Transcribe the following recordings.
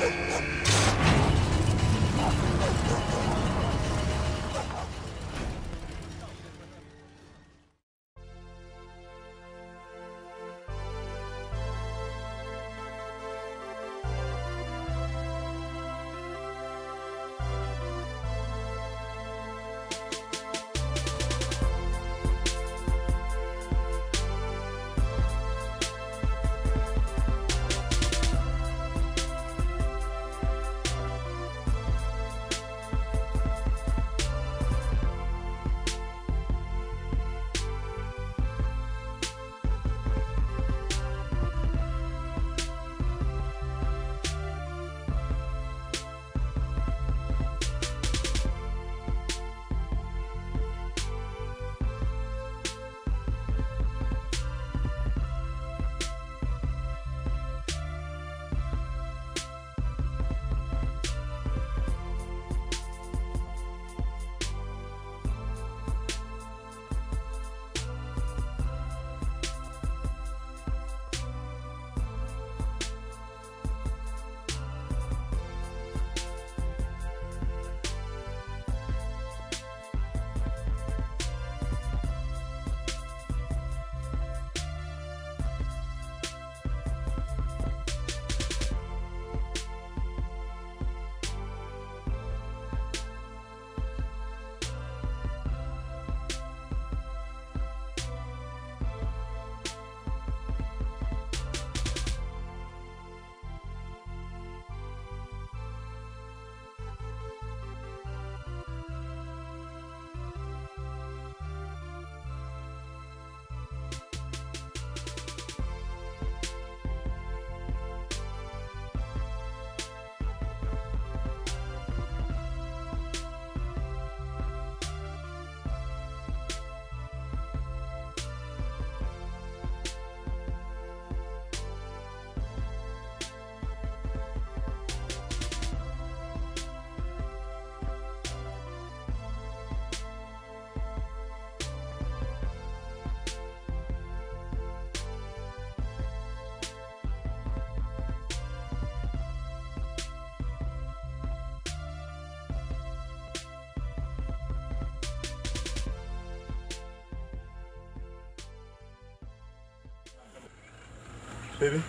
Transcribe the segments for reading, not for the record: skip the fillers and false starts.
Baby?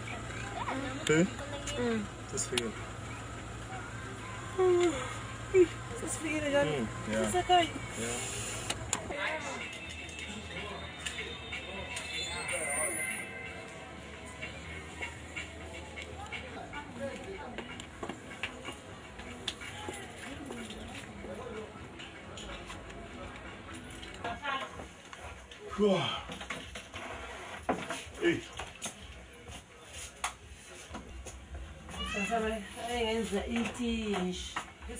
Baby? This for you. This is for you, John. Yeah. It's okay. Yeah. Hey. Engenza itish.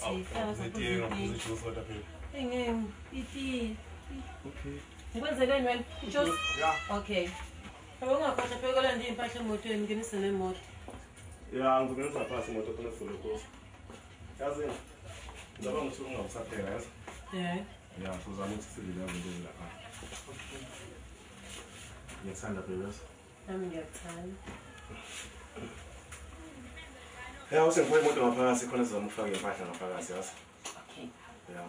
Iti. Okay. Ngikwenzeleni wena? Just Yeah. okay. Awungakhohlwa phela nje impahla emotweni nginise nemoto. Yeah, ngizobenza phasi imoto khona full course. Yazi. Ngizaba ngisuku ungabusaphela, yazi? Yeah. Yeah, sizama ukuthi sibile abantu lapha. Ngiyathanda baby. Nami ngiyakuthanda. Yeah, usengibuye imoto ngaphakathi khona sizama ukufaka impahla ngaphakathi, yazi? Okay. Yeah.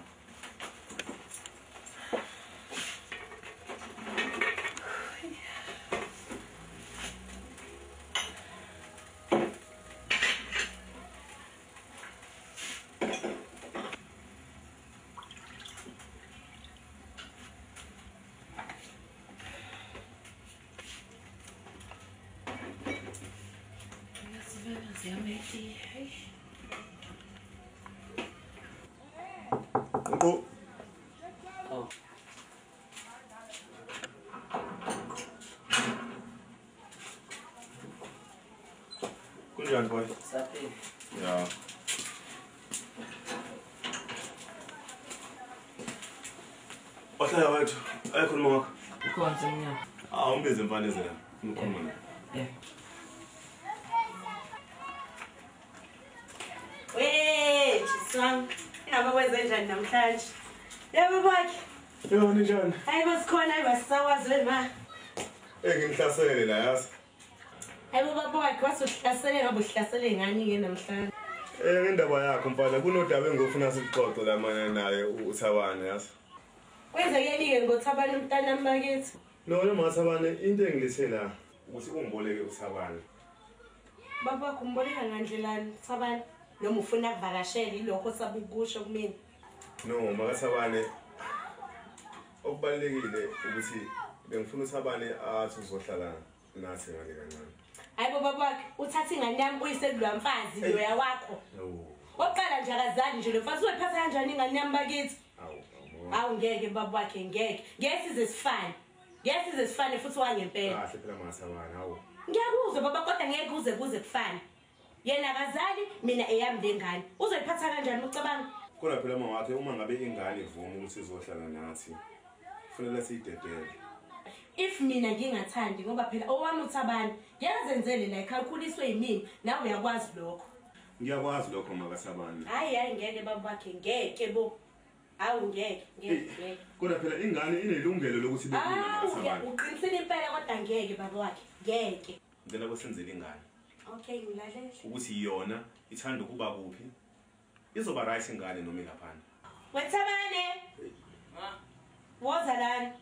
Oh. Oh. Kunjani boy? Sapi. Yeah. Wahlala wethu, ayikhuluma ngakho. Ukhona mina. Ungibize imfana zena. Ngikhuluma naye. Yeah. Wee, chiswami. Ingaba wenze njani namhlanje? Yebo bakhe. Yebo njani? Hayi basikhona ayibasawazweni ma. Ngimhlasele la yazi. Hayi baba bakhe wasuhlasele ngabe uhlasele ngani ke namhlanje? Ngendaba yakho mfana kunodaba engofuna sikuxoxe la mana naye uThabane yazi. Kwenzekeni-ke ngoThabane umntanami bakithi? No Thabane into engilise la ukuthi ungiboleke uThabane. Baba wakho umboleka ngandlelani Thabane? Noma ufuna ukuvakashela ilokho sabukusho kumina? No Thabane okubalekile ukuthi bengifuna uThabane athi uzohlala nathi ngale kancane. Hayi baba wakhe uthatha ingane yami uyise kulwa mfazi loya wakho. Oqala nje akazali nje lo mfazi uyiphatha kanjani ingane yami bakithi? Awu ngeke baba wakhe ngeke. Ngeke size sifane. Ngeke size sifane futhi wangempela. Kahle phela Thabane hawo. Ngiyakuzwa baba kodwa ngeke kuze kufane. Yena akazali mina eyami lengane. Uzoyiphatha kanjani ucabanga? Kodwa phela mama wakhe uma ngabe ingane ivuma ukuthi izohlala nathi kufanele siyidedele. If mina ngingathandi ngoba phela owami uThabane ngiyazenzele la ekhalkuliswe yimini nawe uyakwazi lokho. Ngiyakwazi lokho Thabane. Hayi ngeke baba wakhe ngeke bo. Awu ngeke. Kodwa phela ingane inelungelo lokuthi Thabane. Uqinisile impela kodwa ngeke baba wakhe. Ngeke. Ngicela kwesenzele ingane. Okay ngilalela. Ukuthi yona ithanda ukuba kuphi. Izoba right ingane noma ingaphandle. WeThabane. Ma. Woza lana.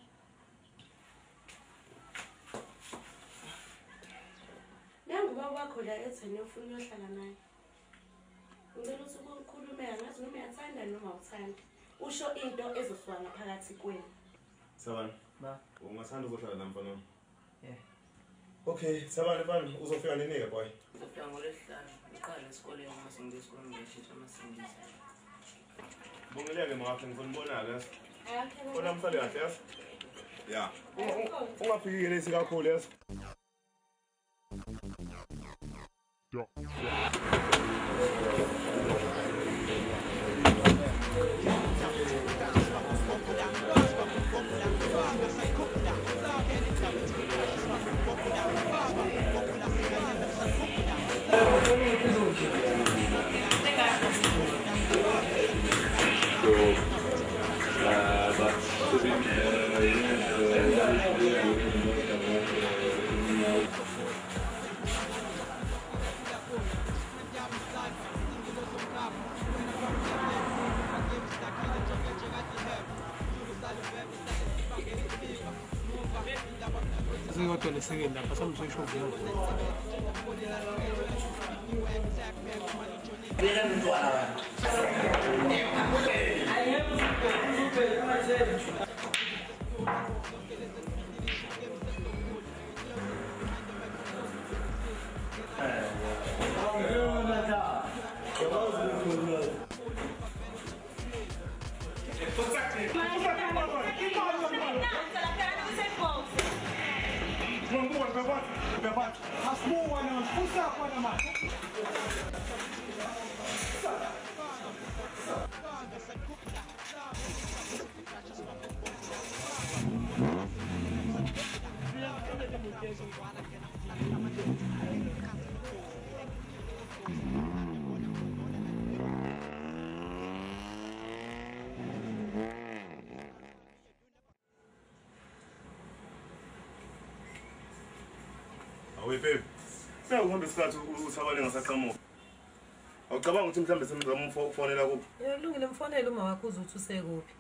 Nanguba wakho la ethene ufuna uyohlala naye. Ngicela ukuthi ukukhulumela ngathi noma uyathanda noma awuthandi. Usho into ezosuka ngaphakathi kwenu. Thabane. Ma. Ungathanda ukuhlala la mfana? Yeah. Okay, Thabane mfana uzofika nini ke boy? Uzofika ngoLwesihlanu. Uqala esikoleni mase ngiye esikoleni ngiyashitsha amasingisi. Bongeleke mawakhe ngifuna ubonaka. Okay. Bona mfana kahle yazi? Yeah. Ungaphikile lesi kakhulu yazi? Kodwa lesekeni lapha samsho vuna. Babe. Siyahamba isikhathi uThabane ngasaqhamuka. Awucabanga ukuthi mhlambe semizamo ufonela kuphi? Kulungile mfonele uma wakho uzothi usekuphi.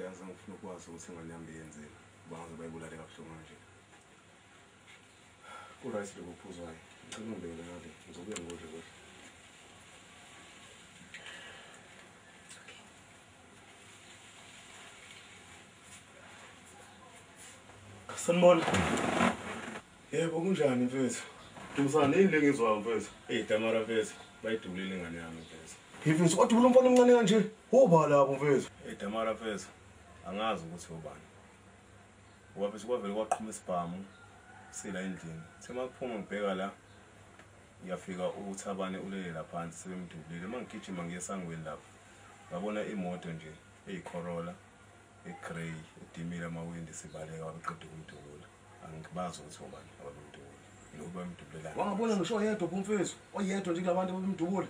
yazi ngifuna ukwazi ukuthi ingane yami yenzeni bangaze bayibulale kabuhlungu nje kuright lokho kuphuzwayo ngicela ungibekele ngale ngizobuya ngodle kodwa Sanibona. Yebo kunjani mfethu? Dumisana yini le ngizwayo mfethu? Tamara mfethu, bayidubulile ingane yami mfethu. Mfethu odubula umfana omncane kanje. Woba lapho mfethu. Tamara mfethu, angazi ukuthi ubani. Ngoba phela kwavele kwaqhuma isibhamu sila endlini. Semakuphuma ngibheka la ngiyafika uThabane ulele laphansi sebemdubulile. Mangigijima ngiyesangweni lapho. Ngabona imoto nje eyiCorolla egrey edimile amawindi sibaleka wabeqeda ukumdubula. Angibazi ukuthi ubani abamdubula. Nokuba bamdubulelana. Wangabona ngisho yedwa umfethu. Oyedwa nje kulabantu abamdubula.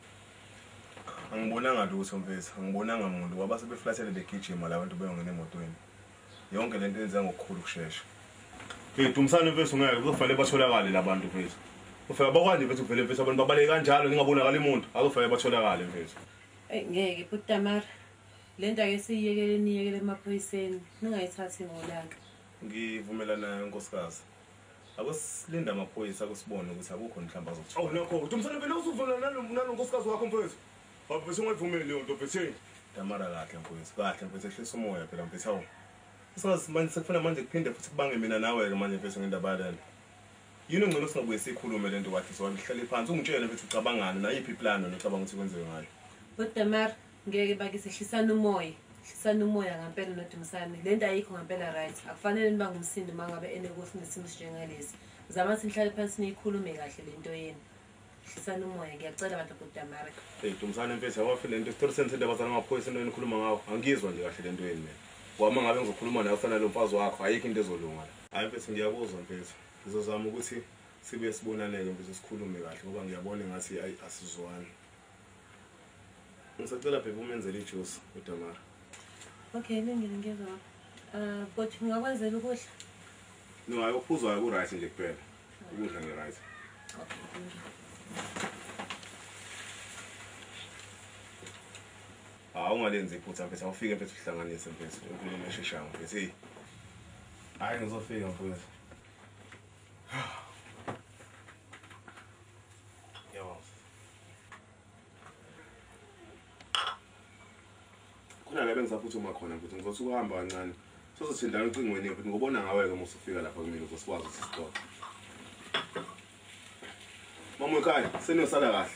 Angibonanga lutho mfethu. Angibonanga umuntu waba sebeflathele begijima labantu beyongena emotweni. Yonke lento yenza ngokukhulu kusheshsha. Dumisana mfethu ngeke kuzofanele batholakale labantu mfethu. Ufika bakwazi mfethu kuvele mfethu abantu babaleke kanjalo ngingabonakala umuntu akufanele batholakale mfethu. Ngeke butamara. Lento ake siyiyekele niyekele emaphoyiseni. Ningayithathi ngolaka. Ngivumelana nayo nkosikazi. Akusilinda amaphoyisa akusibone ukuthi akukho mhlamba azokuthola. Awu nakho Dumisana phela usuvumelana nalonkosikazi wakho mfethu. Baba bese ungayivumeli leyo nto mfethu. Tamara kahle mfethu. Kahle mfethu ehlisa umoya phela mfethu hawo. Singazi manje sekufuna manje kuphinde futhi kubange mina nawe ke manje mfethu ngendaba yalena. Yini ngcono singabuye sikhulume lento kwathi so ngihlale phansi ungitshele mfethu ucabangani na yiphi plan nocabanga ukuthi kwenziwe ngayo. Butamara ngeke bakise hlisana umoya. Hlisana umoya ngempela noDumisane. Lento ayikho ngempela right. Akufanele niba ngumsindi mangabe enekuthi nesimo sinjengalesi. Zama sihlale phansi niyikhulume kahle lento yeni. Hlisana umoya ngiyacela abantu butamara. Dumisane mfethu awafile lento story sense indaba zana amaphoyisa into enikhuluma ngawo. Angizwa nje kahle lento yeni mina. Wama ngabe ngizokhuluma nawe ufana lo mfazi wakho ayikho into ezolunga la. Hayi mfethu ngiyakuzwa mfethu. Ngizozama ukuthi sibe sibonaneke mfethu sikhulume kahle ngoba ngiyabona ngathi asizwani. Ngisacela bebe umenzele ijuice uDamara. Okay, ngiyezwa. But ngingakwenzela ukudla. No, ukuphuzwayo ku right nje kuphela. Ukudla nge right. Okay, thank you. Ungalenzi iphutha mfethu awufike mfethu uhlanganise mfethu inkulumo esheshayo mfethu. Hayi ngizofika mfethu. Yebo. Khona la bengisaphuthuma khona mfethu ngizothi ukuhamba kancane. Sozothindana ucingweni mfethu ngobona ngawe ke musufika lapha kumina uzosikwazi ukuthi sixoxe. Mama ekhaya senosala kahle.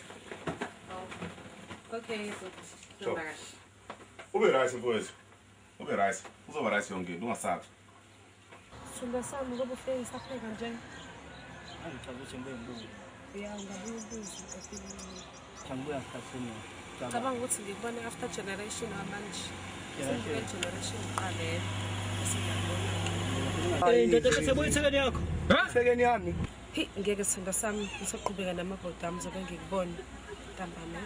Okay, so. Ube right mfowethu. Ube right. Uzoba right yonke into ungasabi. Sithanda sami ngoba ufike ngisapheka nje. Angicabanga ukuthi ngibe ngibuza. Ngabuye ubuze kaphela. Ngibuya ngikhathini. Cabanga ukuthi ngikubone after generation amanje. Sengile generation qale. Ndoda sebuya ithekeni yakho. Ithekeni yami. Hey, ngeke sithanda sami ngisaqhubeka namabhoda ami zobe ngikubona. Ntambama.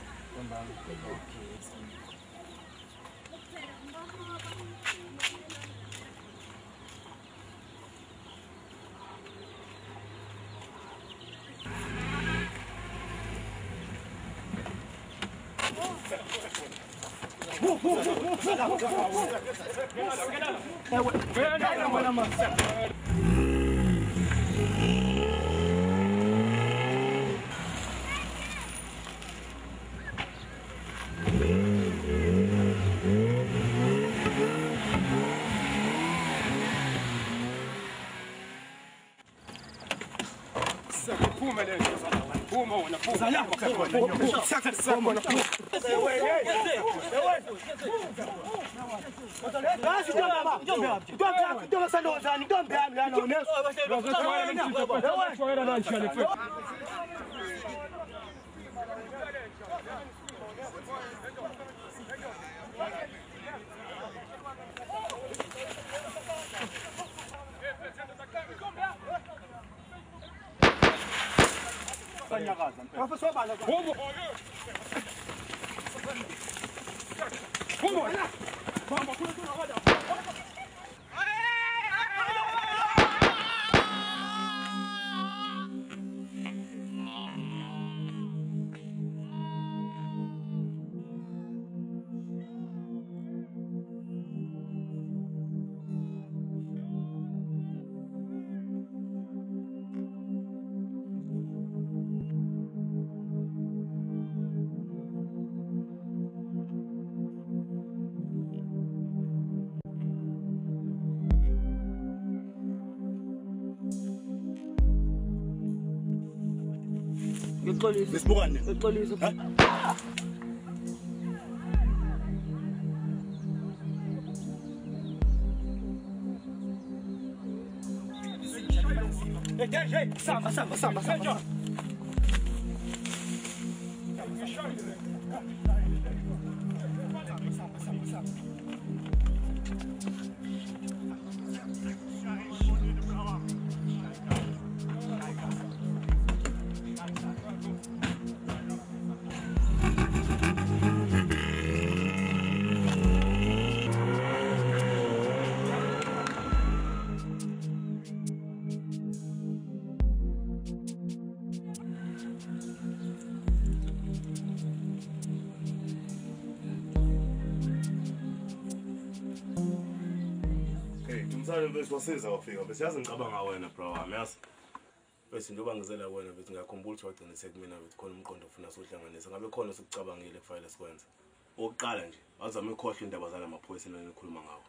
Ngixolisa. Besibukane. Ngixolisa. Hey, samba. Umsana bese wasiza wafika bese yazi ngicabanga wena bro wami yazi bese into bangizela wena bese ngiyakhumbula ukuthi wagcina sekumina bese khona umqondo ufuna sohlanganisa ngabe khona sokucabangile kufanele sikwenze oqala nje azame ukhohle indaba zala maphoyisa engikhuluma ngawo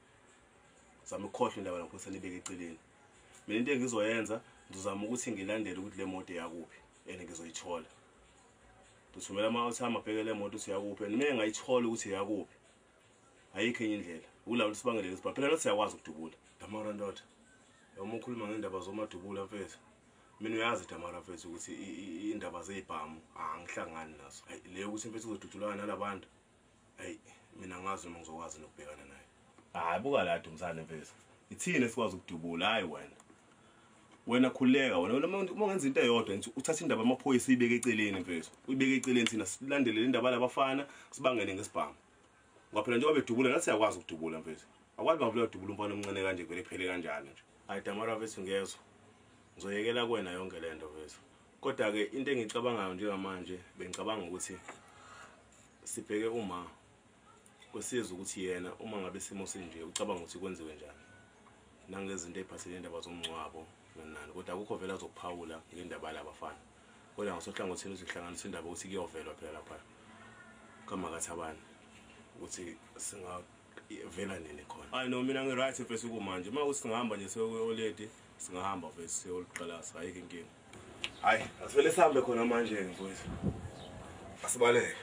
zame ukhohle indaba laphoyisa nibeke eceleni mina into engizoyenza ngizozama ukuthi ngilandele ukuthi le moto yakuphi engizoyithola Tusumela ama bheke le moto siyakuphi mina engayithola ukuthi yakuphi ayikho enye indlela ula sibangele isibha phela nathi siyakwazi ukudubula Tamara ndoda uma ukhuluma ngendaba zomadubula mfethu mina uyazi Tamara mfethu ukuthi indaba zezibhamu angihlangani nazo le ukuthi mfethu uzodudulana nalabantu mina ngazi noma ngizokwazi nokubhekana naye buka la Dumsane mfethu ithini esikwazi ukudubula hayi wena khuleka wena uma ungenza into eyodwa uthatha indaba amaphoyisa ibeke eceleni mfethu uyibeke eceleni thina silandele indaba labafana sibangene ngesibhamu ngaphela nje wabedubula nathi siyakwazi ukudubula mfethu akwazi bangivula udubula umfana omncane kanje vele iphele kanjalo nje hayi Tamara mfethu ngezwe ngizoyekela kuwena yonke lento mfethu kodwa ke into engicabangayo njengamanje bengicabanga ukuthi sibheke uma kwesiza ukuthi yena uma ngabe simo sinje ucabanga ukuthi kwenziwe njani nangezinto eziphathele indaba zomncwabo nani kodwa akukho vela azokuphawula ngendaba labafana kodwa ngasohlangothini uzihlanganisa indaba ukuthi kuyovelwa phela lapha kama kathabani ukuthi singavela nini khona hayi no mina ngi right mfethu kumanje uma usingahamba nje seoledi singahamba mfethu siyoliqalasa ayike inkingi hayi asivele sihambe khona manje mfethu asibaleke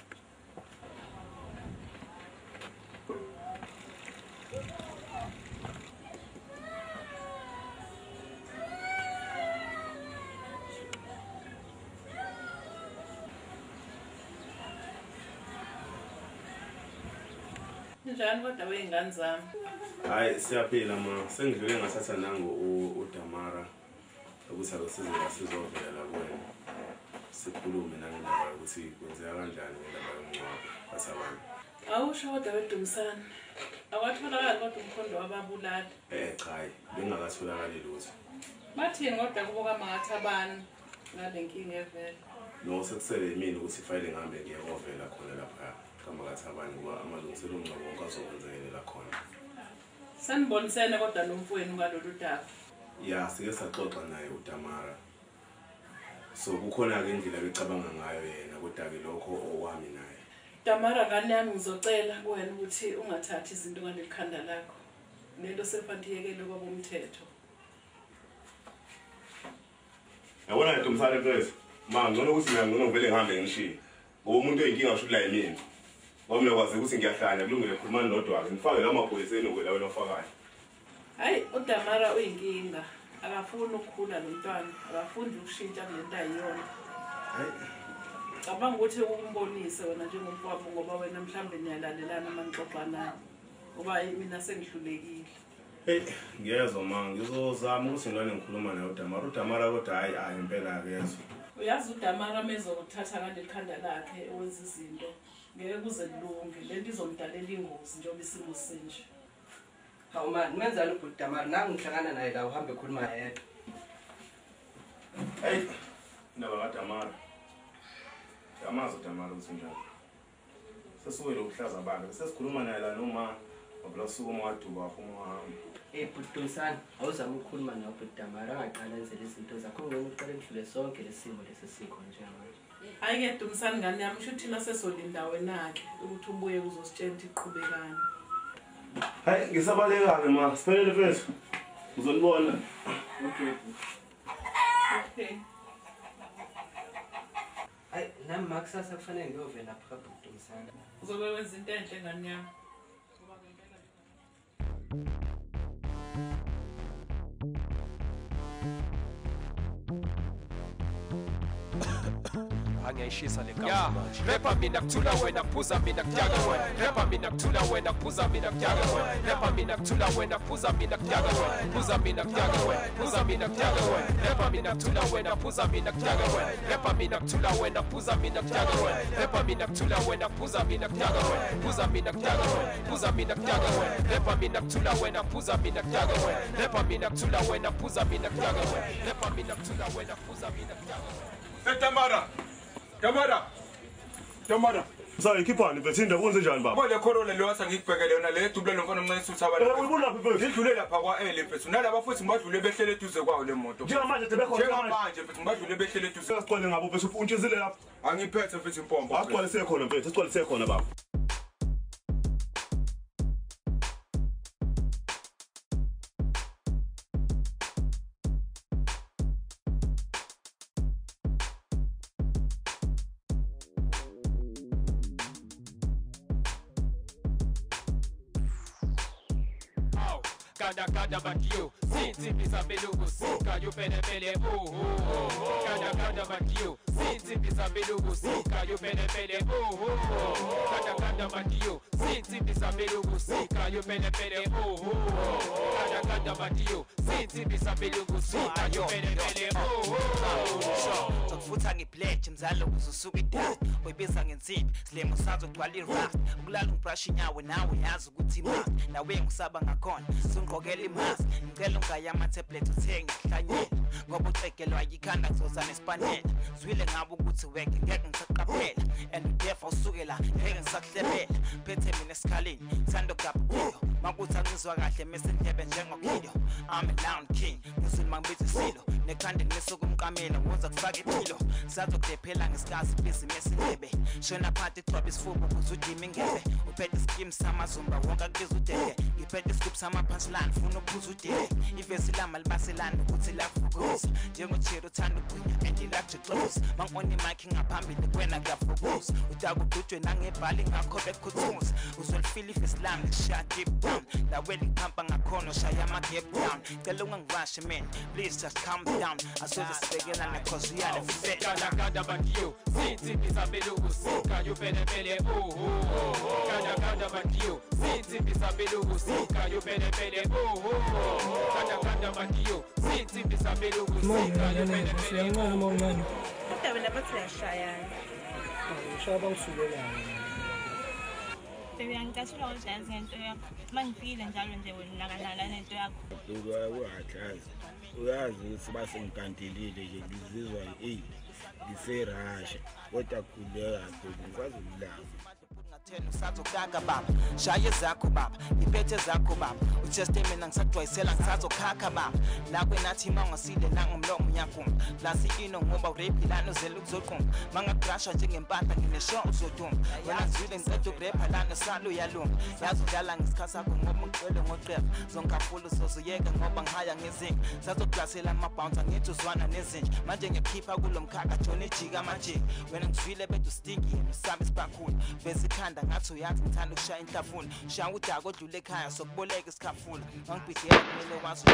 Njani kodwa weingane zami? Hayi siyaphila ma sengidlule ngathatha nango uDamara ukuthi akasize sizovela kuwena sikhulume nangendaba ukuthi kwenzeka kanjani ngendaba yomncwabo basabani Awusho kodwa weDumsane awatholakala kodwa umkhondo wababulala cha bengakatholakali lutho bathini kodwa kubo kaMagathabani ngalenkinga evela no sekusele yimini ukuthi ifayile ngihambe ngiyekovela khona lapha kaMagathabani kuba amalungiselelo omncwabo wonke azokwenzekelela khona Sanibonisene kodwa nomfowenu ngalolu daba ya sike saxoxa naye uDamara so kukhona ke indlela becabanga ngayo yena kodwa ke lokho okwami naye Tamara ngane yami ngizocela kuwena ukuthi ungathathi izinto ngalekhanda lakho lento sefantiyekele kwabo umthetho yabona Dumsane mfethu ma ngcono ukuthi mina ngcono ngivele ngihambe ngishiye ngoba umuntu oyinkinga usho la yimini ngoba mina kwazi ukuthi ngiyahlanya kulungile khuluma nodwa wakhe ngifake la maphoyiseni wena wena ofakayo hayi uDamara uyinkinga akafuni ukukhula lo mntwana akafundi ukushintsha kulento ayiyona hayi cabanga ukuthi ukumbonise wena njengomfowabo ngoba wena mhlambe niyalalelana amanixoxa naye ngoba mina sengihlulekile ngiyezwa ma ngizozama ukuthi ngilwane ngikhuluma naye uDamara kodwa hayi impela akezwe uyazi uDamara mezokuthatha ngalekhanda lakhe wenza izinto ngeke kuze kulunge lento izomdalela ingozi njengoba isimo sinje Hawu man menzani uDamara nangihlangana naye la uhambe khuluma yedwa indaba kaDamara yamazi uDamara ukuthi njani sesiwele ukuhlaza bakhe sesikhuluma naye la noma ngoba usuku umwaduka afuma uhamba Dumsane awuzama ukukhuluma nawe uDamara angaqala enzele izinto zakho ngeke uqale kudlule sonke lesimo lesisikho njengamanje hayi ke Dumsane ngane yami usho thina sesolinda wena ke ukuthi ubuye uzositshela ukuthi iqhubekani hayi ngisabaleka-ke ma siphelele mfethu uzolibona okay Hayi nami makusasa kufanele ngiyovela lapha kabhuti umsana. Uzobe wenza into enhle ngani yami. angiyayishisa le gama manje rapper mina kuthula wena phuza mina kudyaka wena rapper mina kuthula wena phuza mina kudyaka wena rapper mina kuthula wena phuza mina kudyaka wena phuza mina kudyaka wena phuza mina kudyaka wena rapper mina kuthula wena phuza mina kudyaka wena rapper mina kuthula wena phuza mina kudyaka wena rapper mina kuthula wena phuza mina kudyaka wena phuza mina kudyaka wena phuza mina kudyaka wena rapper mina kuthula wena phuza mina kudyaka wena rapper mina kuthula wena phuza mina kudyaka wena rapper mina kuthula wena phuza mina kudyaka wena Tamara. Msana ikhipani mfethu indaba kwenze njani baba? Manje Corolla lo wasa ngikubhekele yona le dubule nomfana omncane isutha abantu. Uyibona lapha mfethu? Ngidlule lapha kwa L mfethu. Nalaba futhi ngibadlule behlele eduze kwawo le moto. Njengamanje sebekhona Njengamanje mfethu ngibadlule behlele eduze. Sicwale ngabo mfethu untshizile lapha. Angiphethe mfethu impombo. Agcwalise khona mfethu, sicwalise khona baba. Kada batio, sinti bisa belugu sika you pene pele Kada batio, sinti bisa belugu sika you pene pele Kada batio, sinti bisa belugu sika you pene pele Kada batio, sinti bisa belugu sika you pene pele Sokufutha ngibleje mzalo uzusuka idust uyibiza ngensimbi silemo sazo gcwala irust ukulala ngibrush inyawo nawe yazi ukuthi ma nawe ngisaba ngakhona singqokela imask ngicela ungayama tablet uthenge hlanyela ngoba ucekelwa yikhanda kuzozana esipanela zwile ngabe ukuthi weke ngeke ngisaqaphela and udefa usukela ngeke ngisakuhlebela phethe mina esikhaleni thando gabuyo makuthi angizwa kahle mesindebe njengokido I'm a down king ngisilima ngibithi silo nekhanda ngisuka umqamela wenza kufaka impilo sazokudephela ngesikhathi ibhizinisi indebe shona phansi thoba isifuba ukuze udime ingebe uphethe scheme samazumba wonke akubiza udede ngiphethe iscoop sama punchline funa ukuphuza udede ivesi lama libaselana ukuthi lakuvukuza njengochiro uthanda ukugwinya and ilakujuxuza mangona imic ngaphambili kwena kuyavukuza udakudutshwe nangebhali ngakho bekukhuthuza uzolifila ivesi lami lishaya deep down nawe liqhampa ngakhona shaya ama-gap down cela ungangivashe man please just calm down asoze sibekelane cause uyale fifet Kada batio, sinti bisa belugu sika you pene pele Kada batio, sinti bisa belugu sika you pene pele Kada batio, sinti bisa belugu sika you pene pele Kodwa wena bathi uyashayana. Ngishaba usukelana. Ngicashula ngojazi ngento yakho. Mangifikile njalo nje wena nakanala nento yakho. Uyazi ukuthi basengikandelile nje ngizizwa ngiserasha kodwa khuleka ngikwazi ukulala usazokaka baba shaye zakho baba iphethe zakho baba uteste mina ngisajwayisela ngisazokhakha baba lakwe nathi mangasile la ngomlomo uyaphuma plus ino ngoba urape lana uzela ukuzoqhuma mangakrasha njengempahla nginesho uzoduma wena ngizwile ngicede ukurapha lana salo uyalunga yazi udlala ngesikhathi sakho ngoba ngicwele ngoqefa zonkafulo sozuyeka ngoba ngihaya ngezinga sazoklasela amabounce ngithi uzwana nezinje manje ngiyakhipha kulomkhakha jona ijika amajika wena ngizwile bethu stinky nisaba isibakhulu bese ngathi uyazi ngithanda ukushaya inhlafuna shaya udaka odlule ekhaya sokuboleka isikhafula ngangibhidela kumele wazi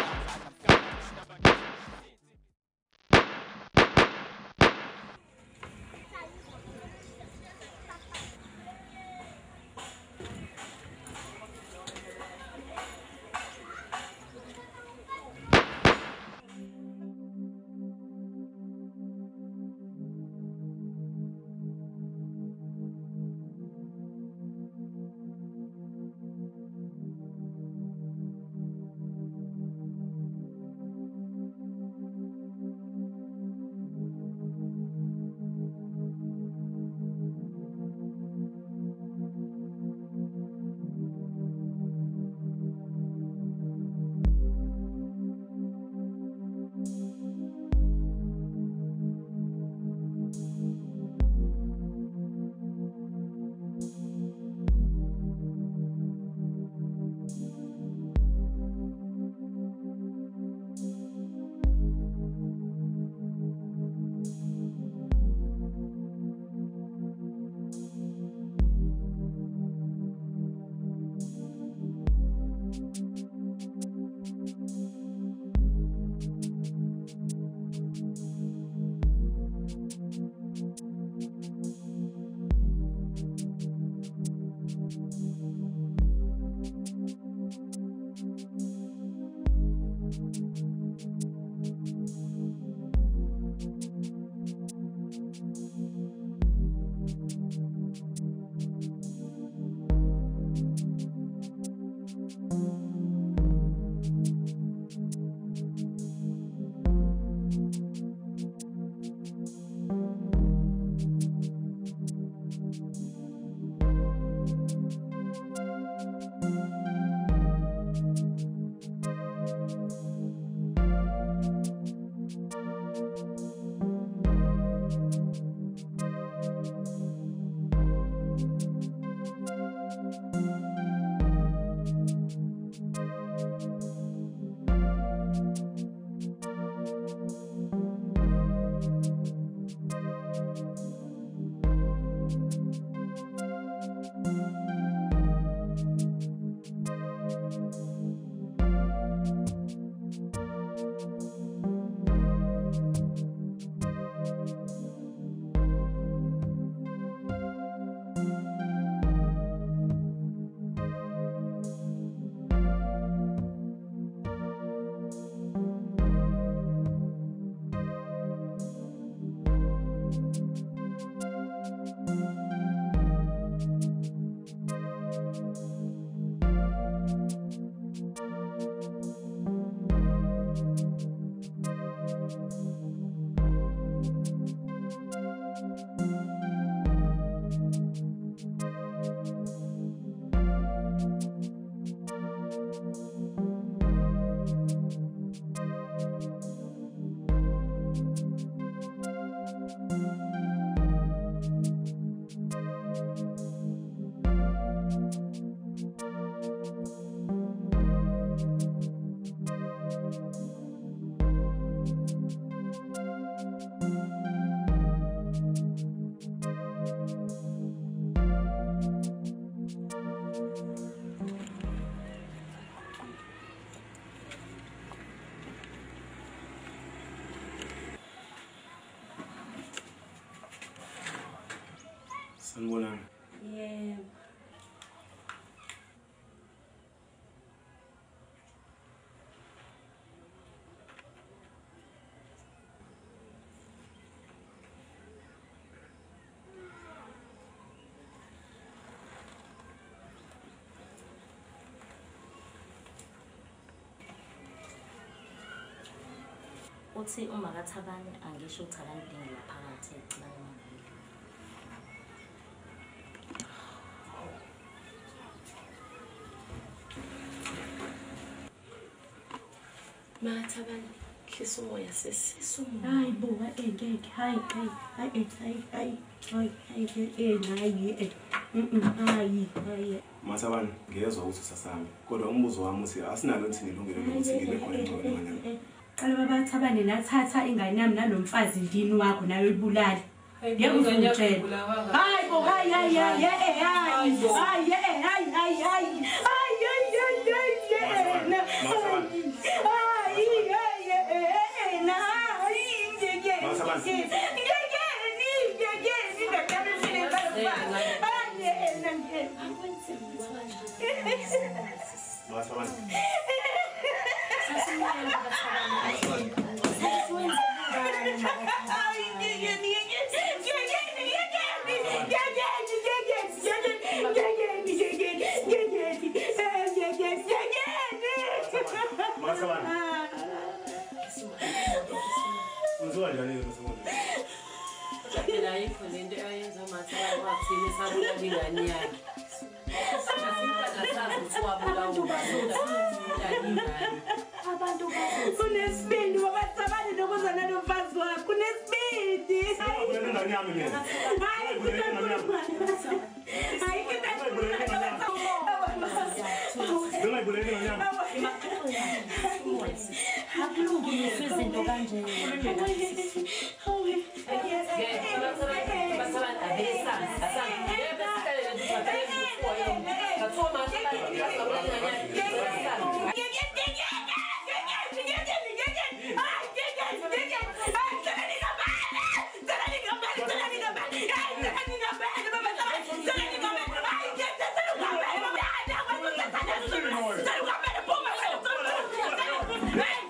Sanibonani. Yebo. Uthi uma kaThabani angisho ukuthi akanidingi phakathi ecaleni mangili. MaThabani khisa umoya sesi. Hayi bo ngeke hayi MaThabani ngiyezwa ukuthi sasambe kodwa umbuzo wami uthi asinalo thini ilungelo lokuthi ngibe khona engcwele. Qala babaThabani nathatha ingane yami nanomfazi ndini wakho nawe ibulala. Yebo ngiyakutshela. Hayi bo kunesibindi wabaThabani nokuzana nomfazi wakho kunesibindi Hey!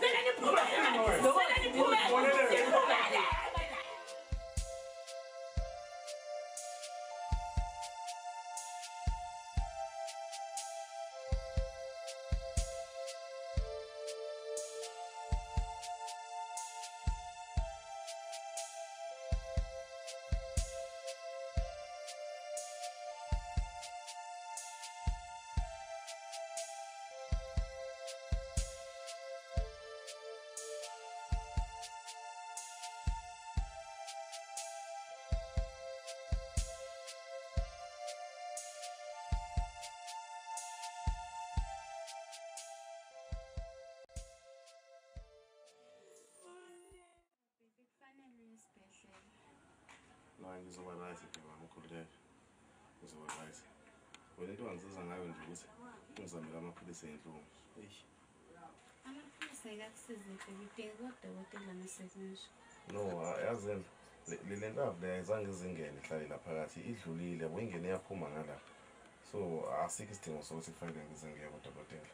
ngizoba right baba mkhululeke. Ngizoba right. Wena into angisiza ngayo nje ukuthi ungizamela amaphilisi enhlungu. Eish. Amaphilisi akakusizi udinga kodokotela nesekunje. No, yazi le nto le ayizange izingene ihlale lapha phakathi idlulile wengene yaphuma ngala. So asikho isidingo sokuthi kufanele ngize ngiye kodokotela.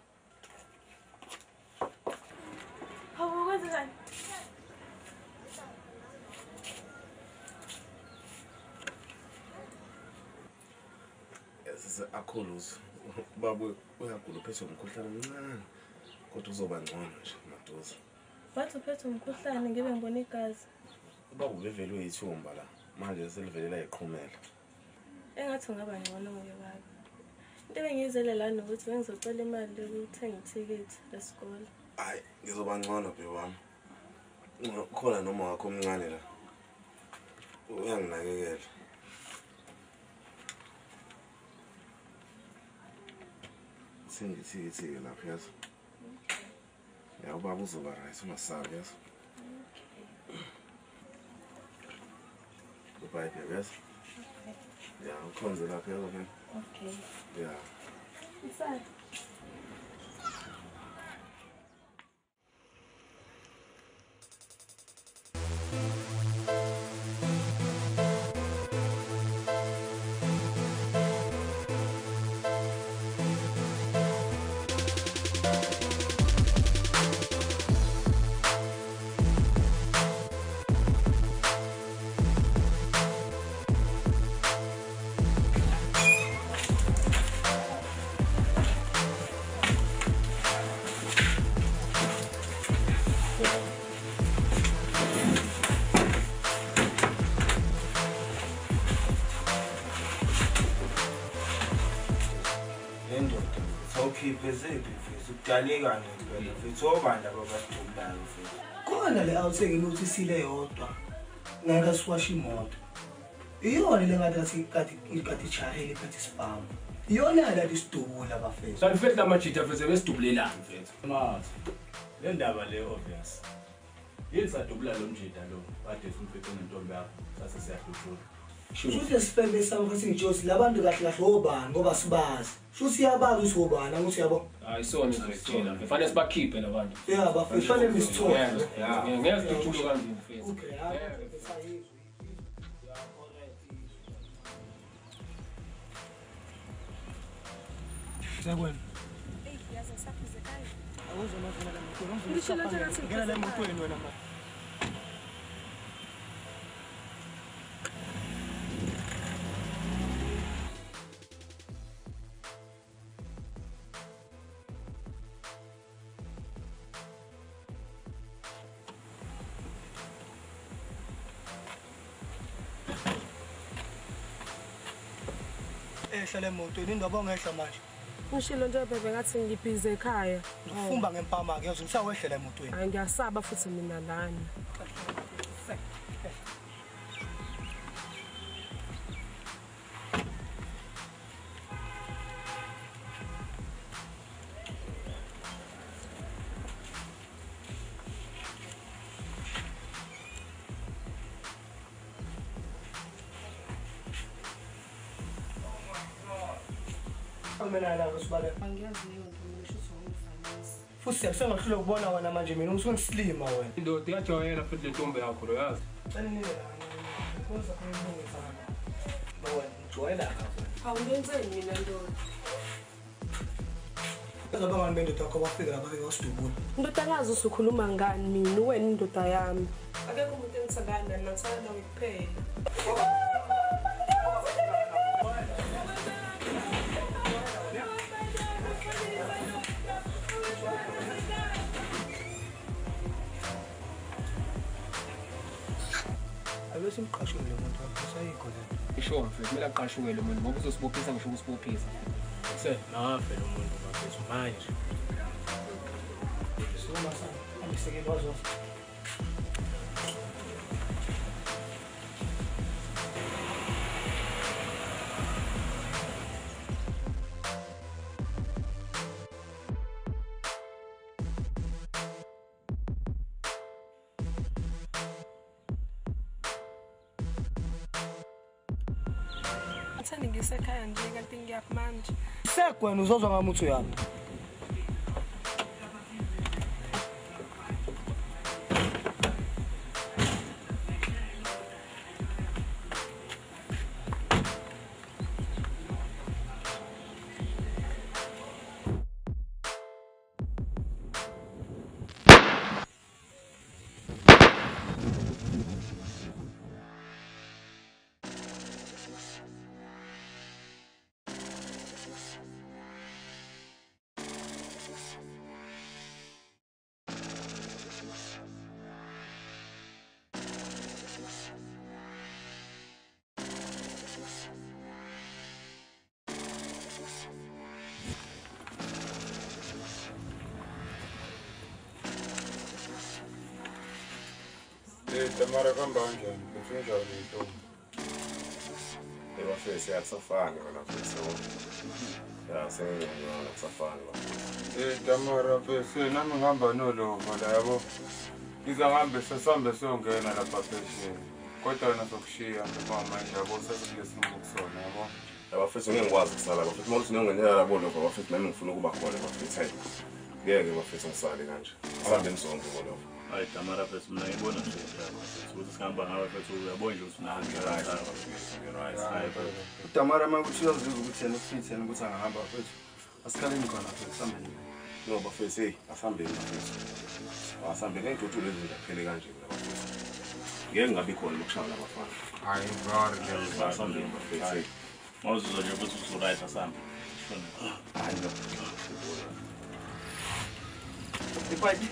Hawu kwenzani? Sise akhuluzi. Baba uyagula phezulu umkhuhlane omncane. Kodwa uzoba ngcono nje madoza. Wathi uphethe umkhuhlane ngibe ngibona igazi. Baba ubevelwe yithumba la. Manje selivelela iqhumela. Engathi ungaba ngcono nguye baba. Into bengizele la nokuthi bengizocela imali yokuthenga ithikithi lesikole. Hayi, ngizoba ngcono bhe wami. Khona noma wakho omncane la. Uyanginakekela. Singithi lapha yazi. Ya ubaba uzoba right umasabi yazi. Goodbye baby yazi. Ya ukhonze lapha yazi wena. Okay. Ya. Inside. Udaleka ngempela mfethu obanda babadubulayo mfethu. Khona le outside ukuthi isile yodwa. Ngeke siwashe imoto. Iyona le ngathi chahele phethi spam. Iyona la isidubula bafethu. Kanti mfethu lamajita mfethu besidubulelana mfethu. Mazi. Le ndaba le obvious. Yini sadubula lo mjita lo. Kade umfethu nentombi yakho. Sase siyahlushula. Shuthi sipembe samkho singijosi labantu kahle kahle obani ngoba sibazi. Shuthi yabazi ukuthi obani ukuthi yabo. Hayi sona izositshela mfethu. Fanele sibakhiphe labantu. Yeah, bafethu fanele nisithola. Ngeke sidudulo kanjani mfethu. Okay, sayizwe. Sekwena. Yazi ngisaphuze kahle. Awuzona zona la moto. Ngisho nje ngathi ngena la emotweni wena mama. Ehla emotweni indaba ongehla manje. Ngishilo nje bebe ngathi ngibhize ekhaya. Ngifumba ngempama ke uzisawehlela emotweni. Hayi ngiyasaba futhi mina lana. Mina la usibale. Angiyazi leyo nto mina sho songifanisi. Futhi sengahlule ukubona wena manje mina usungislima wena. Indoda iyajoyela futhi le ntombi yakho lo yazi. Sanini la. Kwenza kuyilungisa. Wena ujoyela lapha. Awungenzeni mina ndoda. Ezaba ngani bendoda yakho bafika lapha beyosidubula. Indodakazi usukhuluma ngani mina wena indoda yami. Akekho umuntu engithanda nathanda nawe kuphela. Abesimqashule lo muntu wakho sayikho le. Isho mfethu kumele aqashuke lo muntu ngoba uzosibophisa ngisho ukusibophisa. Nafe lo muntu bafethu manje. Soma sana. Angisekeli wazo. Ngingathanda ngisekhaya nje kanti ngiyaphi manje. Segwena uzozwa ngamuthu yami. Tamara kambanje, ngifunjani into. Bafethu yakusafana wena mfethu. Ya sengiyona kusafana bafethu. Tamara bese nami ngihamba nolova la yabo. Ngizahambe sesambe siyongena lapha phesheni. Kodwa wena sokushiya manje yabo sesikulesimo kusona yabo. Bafethu ngeke ngikwazi kusala bafethu manje sinongenela labo lokho bafethu nami ngifuna ukuba khona bafethu. Hayi. Ngeke bafethu ngisale kanje. Sihambe nisonke ngolo. Hayi Tamara bese mina ngibona nje ukuthi sihamba ngawe bese uyabona nje ukuthi Tamara makuthi uyazizwa ukuthi yena ufit yena ukuthi angahamba bafethu. Asikhaleni khona bafethu sihambeni. No bafethu hey asihambeni bafethu. Asambe ngeke lezi ndaphele kanje bafethu. Ngeke ngabi khona lokushaya labafana. Hayi ngari nje asihambeni bafethu. Mawuzizwa nje ukuthi usu-right asambe. Hayi no. Ipaji.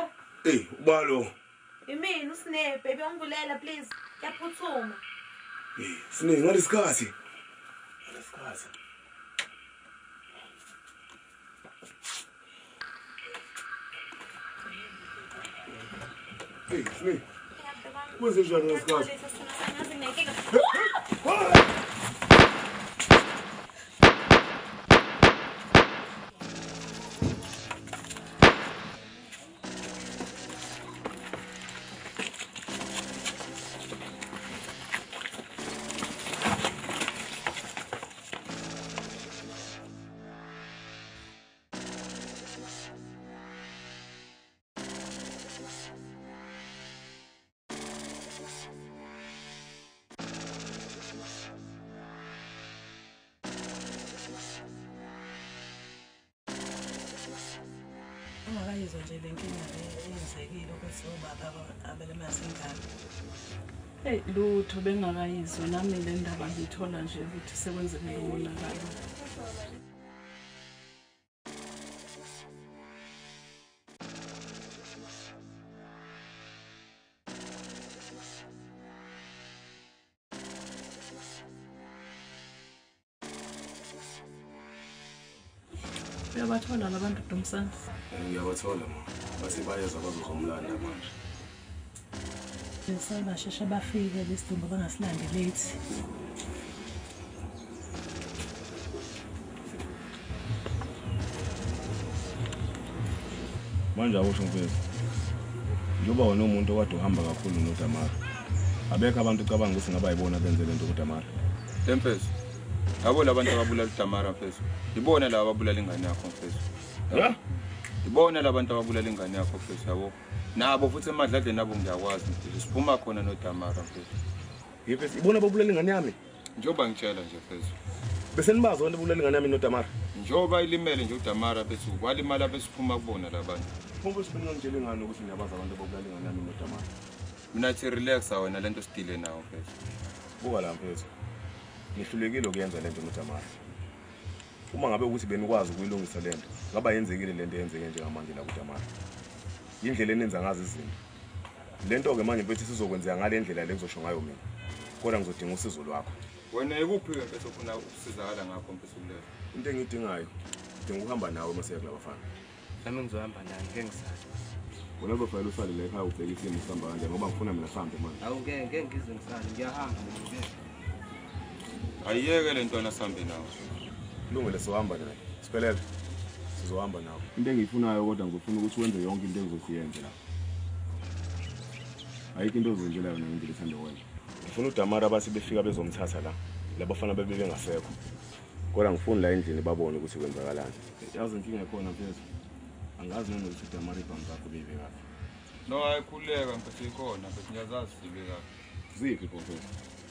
Hey, ubalo. Imini uSnap, baby ungivulela please. Yaphuthuma. Siningi ngalesikhathi. Ngalesikhathi. Hey, Siningi. Kwenze njani ngalesikhathi? Angakayizwa nje le nkinga eyenzekile ukuthi obaba abelemase ingane. Hey lutho bengakayizwa nami le ndaba ngithola nje ukuthi sekwenzekile umonakalo. Uyabathola labantu Dumsana? Ngiyabathola ma. Base bayeza bazozomlanda manje. Sebasheshe bafike lesidumbu bangasilandi late. Manje awusho mfethu. Njoba wona umuntu okade uhamba kakhulu noDamara. Abekho abantu cabanga ukuthi ngaba yibona benze lento kuDamara. Mfethu. Yabo labantu ababulala uDamara mfethu. Ibona laba ababulala ingane yakho mfethu. Ya? Ibona labantu ababulala ingane yakho mfethu yabo. Nabo futhi emadladeni nabo ngiyakwazi mfethu. Siphuma khona noDamara mfethu. Yefethu ibona ababulala ingane yami. Njoba ngitshela nje mfethu. Bese nibazi wona ababulala ingane yami noDamara. Njoba ilimele nje uDamara mfethu. Walimala besiphuma kubona labantu. Kumbe sibengangitshela ingane ukuthi ngiyabaza abantu ababulala ingane yami noDamara. Mina thi relax wena lento sidile nawo mfethu. Buka la mfethu. Ngihlulekile ukuyenza lento noDamara. Uma ngabe ukuthi benikwazi ukuyilungisa lento, ngaba yenzekile lento eyenzeke njengamanje la kuDamara. Indlela enenza ngazi izinto. Lento ke manje mfethu sizokwenzeka ngale ndlela le ngizosho ngayo mina. Kodwa ngizodinga usizo lwakho. Wena ikuphi ke mfethu ufuna ukusizakala ngakho mfethu kuleyo? Into engiyidingayo, ngidinga ukuhamba nawe mase kulaba bafana. Nami ngizohamba naye ngeke ngisazi. Wena uzofanele usale la ekhaya ubheke isimo sihamba kanjani ngoba ngifuna mina sihambe manje. Awu ngeke ngize ngisale ngiyahamba ngeke. Ayiyeke lento nasambe nawo. Kulungile sohamba naye. Siphelele. Sizohamba nawe. Into engiyifunayo kodwa ngifuna ukuthi wenze yonke into engizosiyenza la. Ayikho into ozonjela yona ngendlela ethanda wenza. Ngifuna uDamara basi befika bezomthatha la. Labafana bebe bengasekho. Kodwa ngifuna la endlini babone ukuthi kwenzakalani. Yazi inkinga ekhona mfethu. Angazi noma ukuthi uDamara ibhamu zakho bebe kahle. No ayikhuleka mfethu ikhona mfethu ngiyazazi sibe kahle. Ziphi mfethu?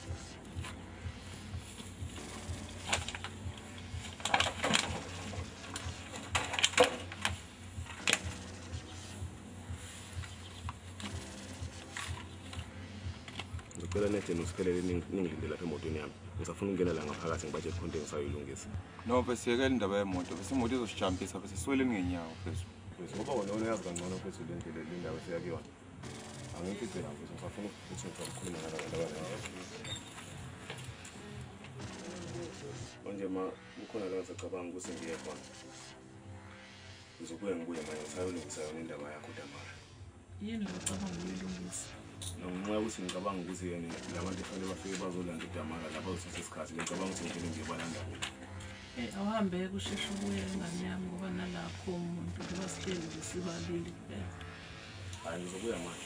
Ngicela nethe nosikhelele ningilinde lapha emotweni yami. Ngisafuna ukungena la ngaphakathi ngibatshe khonto engisayilungisa. No bese siyekela indaba yemoto bese imoto izosijampisa bese siwele ngenyawo mfethu. Bese ngoba wona uyazi kangcono mfethu le ndlela le ndawo esiyakuyona. Angifike la mfethu ngisafuna ukuthi ngikhuluma nabantu abadala. Manje ma ukhona la ngisacabanga ukuthi ngiye khona. Ngizobuya ngibuye manje ngisayolungisa yona indaba yakho Damara. Yini ucabanga ukuyilungisa? Noma ukuthi ngicabanga ukuthi yena labantu efanele bafike bazolanda uDamara lapha uzothatha isikhathi ngicabanga ukuthi ngeke ngibalanda kubo. Awuhambe kusheshe ubuye ngane yami ngoba nalapho umuntu ubasitshela besibalili kuphela. Hayi ngizobuya manje.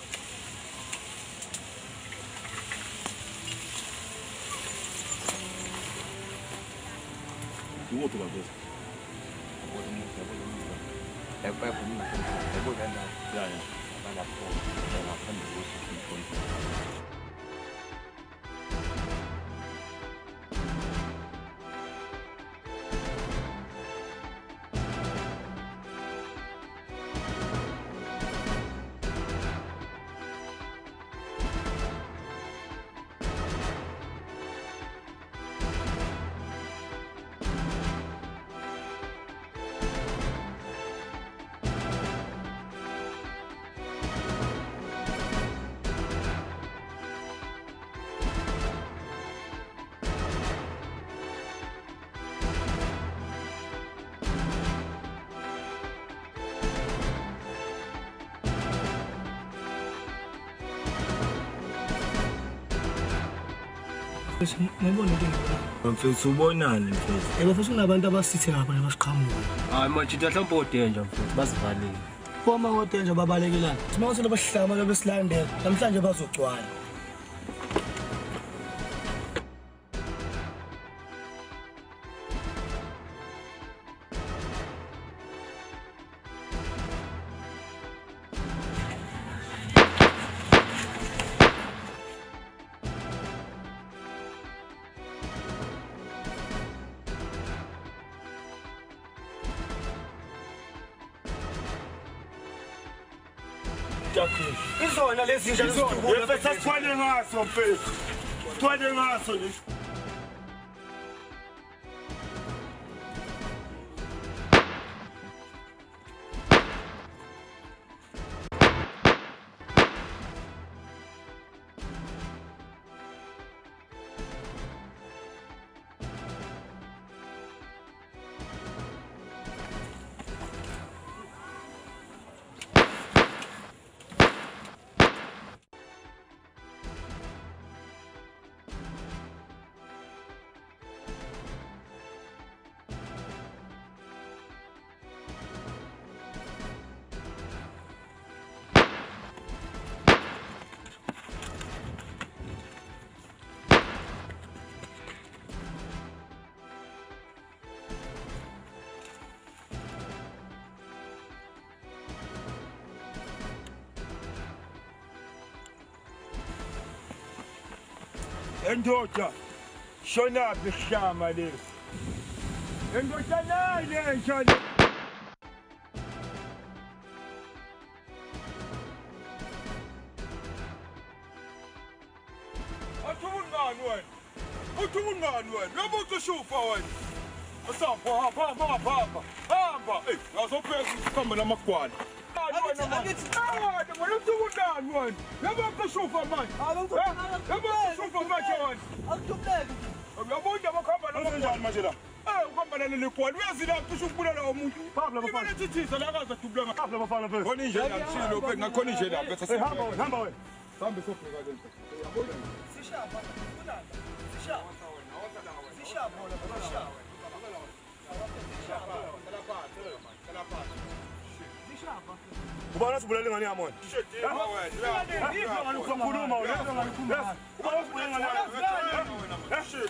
Uwuphi kabisa? Ya. Ngibona into engibona. Mfethu ubonani mfethu? Yebo futhi kunabantu abasithe ngapha basiqhamuka. Hayi manje mhlawumbe odenja mfethu basivalile. Uma ngodenja babalekelana. Uma usele basihlama lebesilandela namhlanje bazogcwala. Izona lezi zinja lesidubulo. Yefethu asithwale ngaso mfethu. Sithwale ngaso lesi. Endoda, shonaphi isihlama lesi? Endoda nani enjani? Athungani wena? Uthungani wena? Uyabona ushufa wena? Asapho hamba. Ngazopheza ukuhamba namagwala. Angithi wena uthungani wena? Uyabona ushufa manje? Uyabona ushufa manje wena? Akuthubuleke. Uyabona abakhamba namagwala manje la? Ukhamba naleli gwala uyazila kusho ukubulala umuntu. Ibona ethithisa la kaza dubulanga. Hamba bafana phela. Khona nje ngishilo phela ngakhona nje la bese hamba wena. Sambe sofika ke. Uyabona? Sishapa. Sishapa. Ubona sibulele ngani yami wena? Shedima wena. Yini ukukhuluma wena? Ubona sibulele ngani yami? Shit.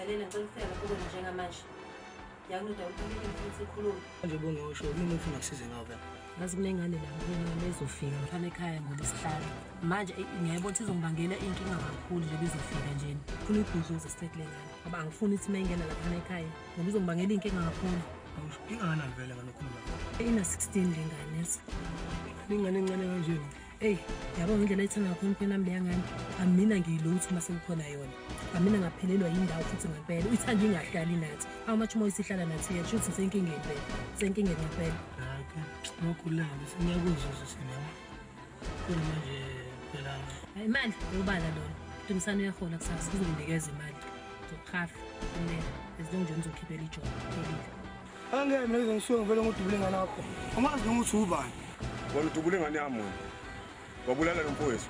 ngiyakudlalela ngicela ukufika lapho kwena njengamanje. Yakunoda uphakele futhi ikhuluma. Manje bongisho yini ufuna kusize ngawo vele? Ngazi kunengane la ngene ezofika mfana ekhaya ngolesihlanu. Manje ngiyayibona ukuthi izongibangela inkinga kakhulu nje bezofika nje. Khona ibhuzuza sitekle ngane. Ngoba angifuni ukuthi mayingena lapha ekhaya ngoba izongibangela inkinga kakhulu. Ingane vele nganokhuluma. Ina 16 lengane yesi. Ingane encane kanje. Hey, yabo ngendlela ethanga ngakhona mfana nami leyangane. Amina ngiyilutho mase kukhona yona. Amina ngaphelelwa yindawo futhi ngempela. Uyithanda ingahlali nathi. How much more isihlala nathi yethu uthi senkingeni vele. Senkingeni ngempela. Ngokulela bese ngiyakuzwa sinema. Khona manje phela. Hayi imali ubala lona. Dumisana uyahola kusasa uzokunikeza imali. Uzokhafa kumele ezinonje ngizokhiphela ijob elile. Angeke mina ngizongisuka ngivele ngidubule ngane yakho. Umazi noma uthi ubani? Wena udubule ngane yami wena. Wabulala lo mfowethu.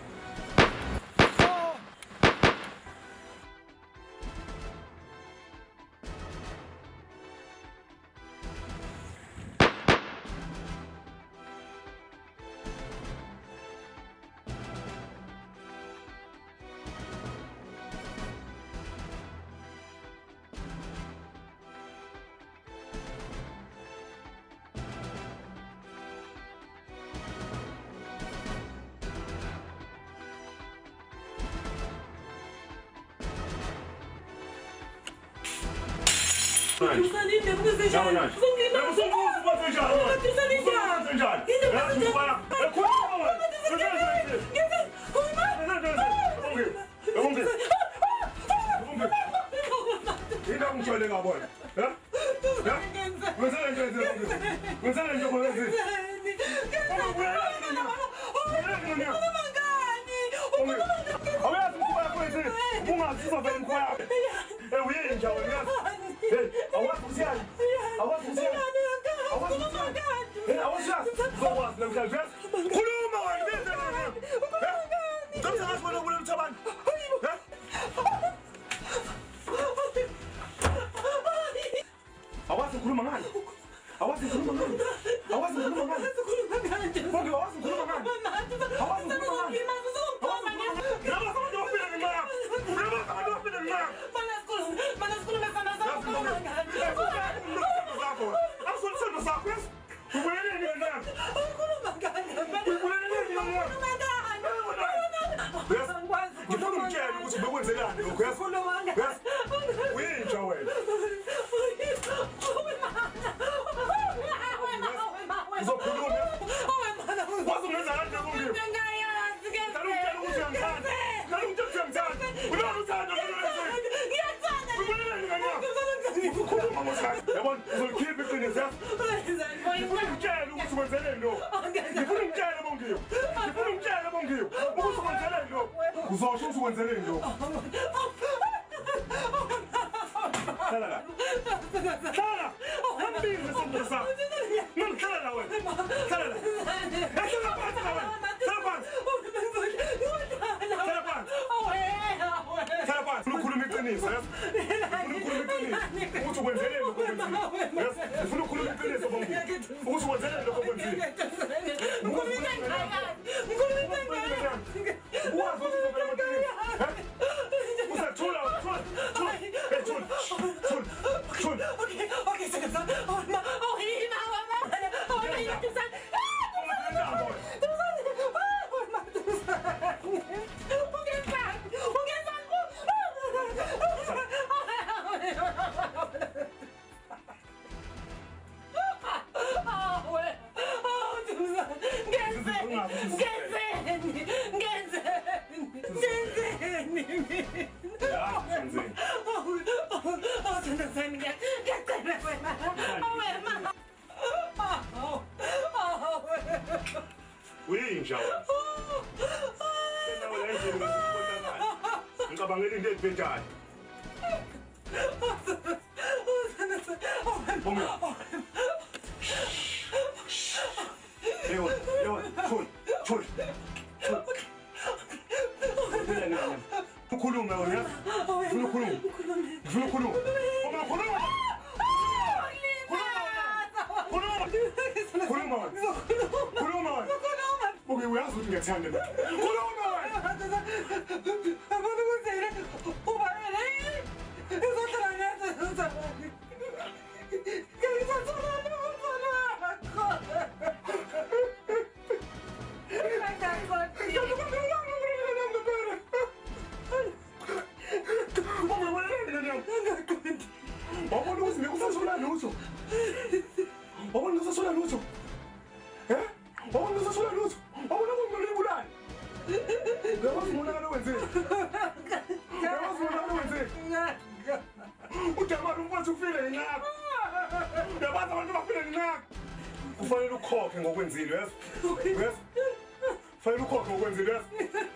Uyabona wenzeni? Uyabona wenzeni? Udamara umfazi ufile ngakho. Uyabaza abantu bafile ngakho. Kufanele ukhokhe ngokwenzile, yes? Yes? Kufanele ukhokhe ngokwenzile, yes?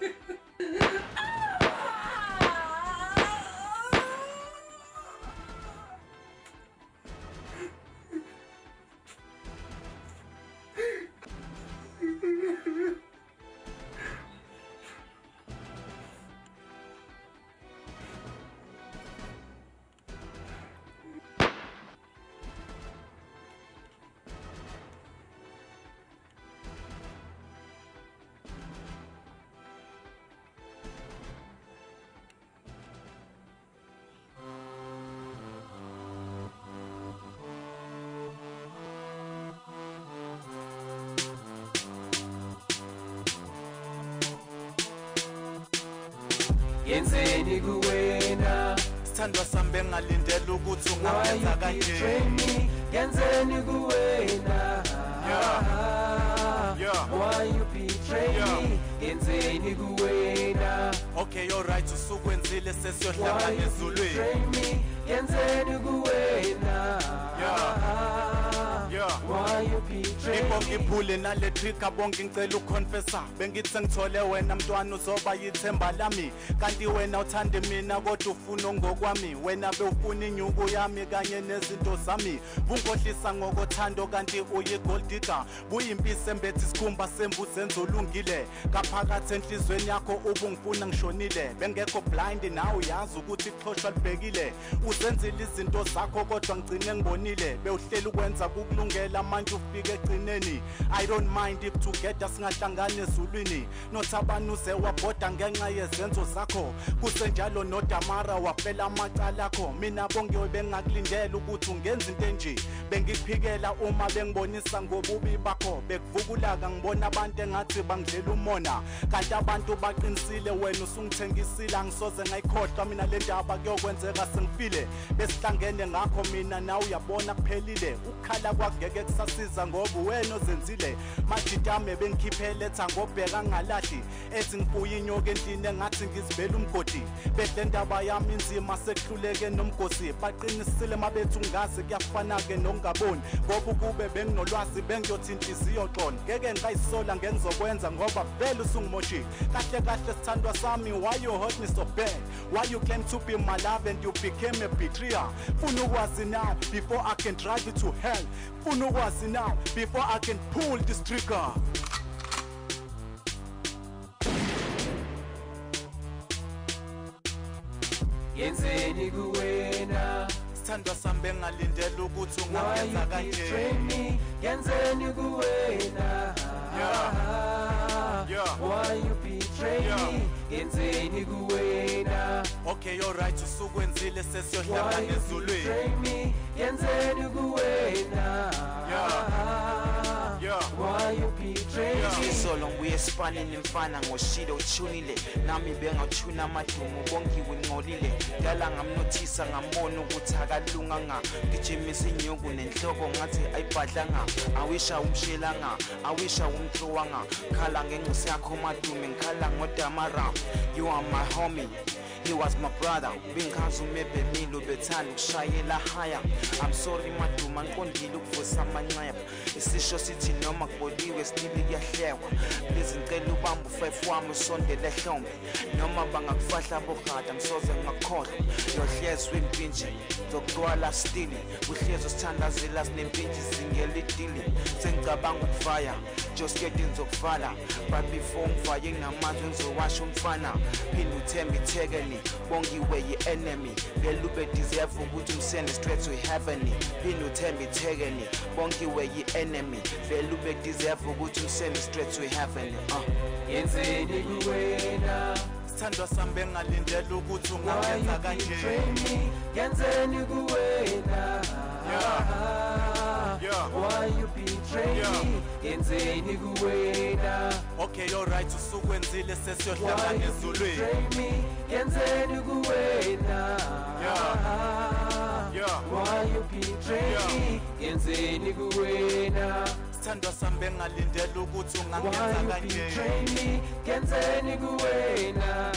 Yenzeni kuwena Sithandwa sami bengalindela ukuthi ungayenza kanje Yenzeni kuwena Why you betray me Yenzeni kuwena Okay alright usukwenzile sesiyohlangana ezulwini Yenzeni kuwena Why you betray me Ngiphule nale trick abonke ngicela uconfessa bengithi ngithole wena mntwana uzoba yithemba lami kanti wena uthande mina kodwa ufuna ngokwami wena bewufuna inyuku yami kanye nezinto zami bungohlisa ngokothando kanti uyigold digger buyimpisi embethi isikhumba sembuzi enzolungile kaphakathi enhlizweni yakho ubungifuna ngishonile bengekho blind nawe uyazi ukuthi iqhoshwa libhekile uzenzile izinto zakho kodwa ngicine ngibonile bewuhlela ukwenza kukulungela manje ufike egcineni I don't mind if together singahlangana ezulwini nothabani uze wabhoda ngenxa yezenzo zakho kusenjalo noDamara wafela amacala akho mina bonke bengakulindela ukuthi ungenza into enje bengiphikela uma bengibonisa ngobubi bakho bekuvukula ngibona abantu engathi bangidlela umona kanti abantu baqinisile wena usungithengisile angisoze ngayikhohlwa mina le ndaba kuyokwenzeka sengifile besihlangene ngakho mina nawe uyabona kuphelile ukukhala kwakungeke kusasiza ngoba wena ozenzile majitame bengikhiphe letha ngobheka ngalahli ethi ngibuye inyoka endlini engathi ngizibela umgodi bedle ndaba yami inzima sekuhluleke nomgosi baqinisile mabethu ngazi kuyafana ke nokungaboni ngoba kube benginolwazi bengiyothinta inhliziyo xolo ngeke ngayisola ngengizokwenza ngoba vele usungimoshile kahle kahle sithandwa sami why you hurt me so bad why you claim to be my love and you became a betrayer funa ukwazi now before I can drive you to hell funa ukwazi now before I can pull this trigger Yenzeni kuwena Sithandwa sami bengalindela ukuthi ungayenza kanje Yenzeni kuwena Why you betray me Yenzeni kuwena Okay alright usukwenzile sesiyohlangana ezulwini Yenzeni kuwena Why you betray me Solo ngibuye esipanini mfana ngoshilo uchunile nami bengawuchuna amadumo bongiwe ngcolile dala ngamnothisa ngambona ukuthi akalunganga ngijimisa inyuku nenhloko ngathi ayibhadlanga awisha umshelanga awisha umhlowanga khala ngenxusi yakho madume ngikhala ngoDamara you are my homie He was my brother, bengikhazume bemilo bethanda ukushayela higher I'm sorry maduma ngikondile ukuvusa amanxeba isisho sithi noma kuboliwe sibili kuyahlekwa please ngicela ubamba u5 wami usondele ehlombe noma bangakufahla bohada ngisoze ngakhohlwa yohlezi wempinji zokugcwala stili uhlezi usithandazela sinempinji singela idili sengicabanga ukufaya just getting zokufala but before ngifaye nginamandla ngizowasha umfana phinde uthembe ithekeni bongiwe yi-enemy vele ube deserve ukuthi umsende straight to heaven phinde uthembe ithekeni bongiwe yi-enemy vele ube deserve ukuthi umsende straight to heaven Yenzeni kuwena Sithandwa sami bengalindela ukuthi ungayenza kanje Yenzeni kuwena Why you betray me Yenzeni kuwena Okay alright usukwenzile sesiyohlangana ezulwini Yenzeni kuwena Why you betray me Yenzeni kuwena Sithandwa sami bengalindela ukuthi ungayenza kanje ngenzeni kuwena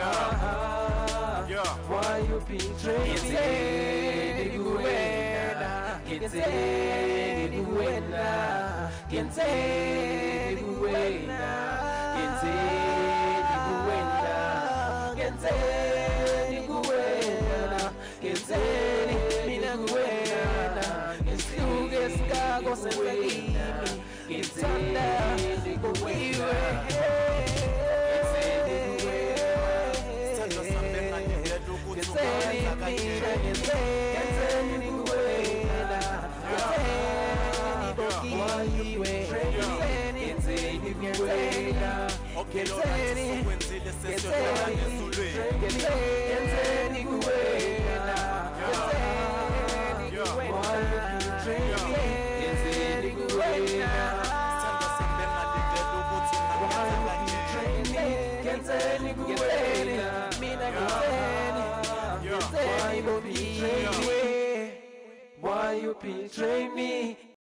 why you betray me kuwena ngenzeni kuwena ngenzeni kuwena ngenzeni kuwena ngenzeni kuwena ngenzeni mina kuwena ngisuke sikako senza kimi ngithanda kuwiwe Why you betray me?